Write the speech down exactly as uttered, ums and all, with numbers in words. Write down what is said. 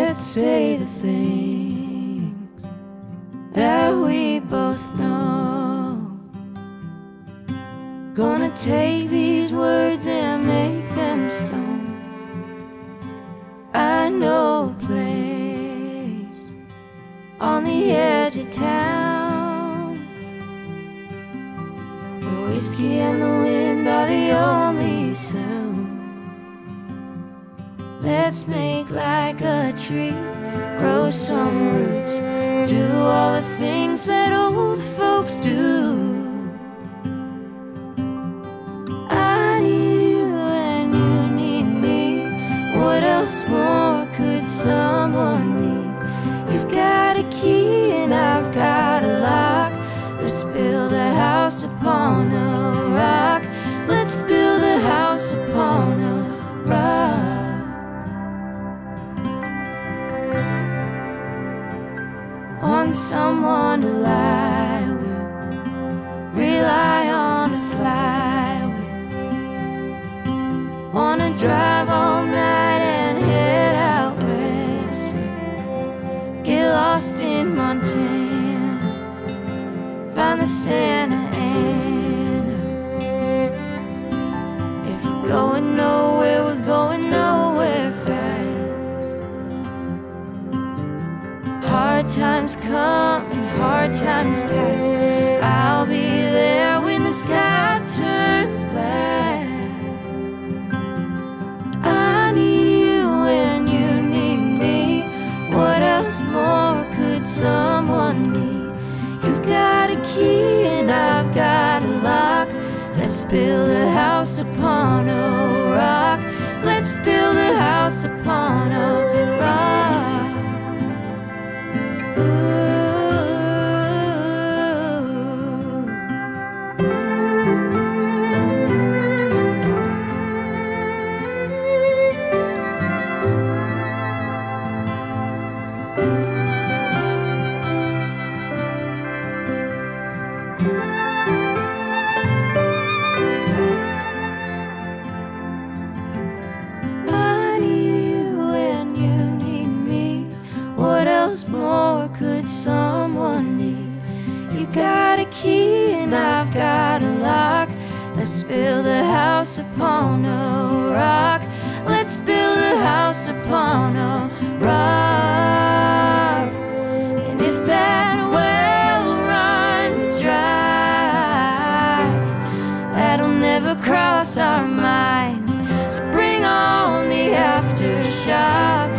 let's say the things that we both know. Gonna take these words and make them stone. I know a place on the edge of town where whiskey and the wind are the only sound. Let's make like a tree, grow some roots, do all the things that old folks do. I need you and you need me. What else more could someone need? You've got a key and I've got a lock. Let's build a house upon a rock. Let's build a house upon a rock. Want someone to lie with, rely on to fly with. Wanna drive all night and head out west, get lost in Montana, find the Santa Ana. If we're going nowhere, we're going nowhere fast. Hard times come and hard times pass. I'll be there when the sky turns black. I need you and you need me. What else more could someone need? You've got a key and I've got a lock. Let's build a house upon a rock. Let's build a house upon a rock. More could someone need? You got a key and I've got a lock. Let's build a house upon a rock. Let's build a house upon a rock. And if that well runs dry, that'll never cross our minds. So bring on the aftershock.